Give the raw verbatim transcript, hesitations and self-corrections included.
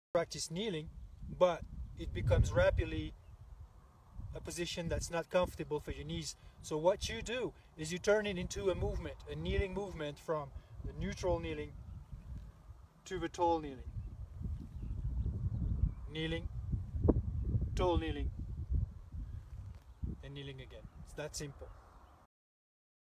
practice kneeling, but it becomes rapidly a position that's not comfortable for your knees. So what you do is you turn it into a movement, a kneeling movement, from the neutral kneeling to the tall kneeling. Kneeling, tall kneeling, and kneeling again. It's that simple.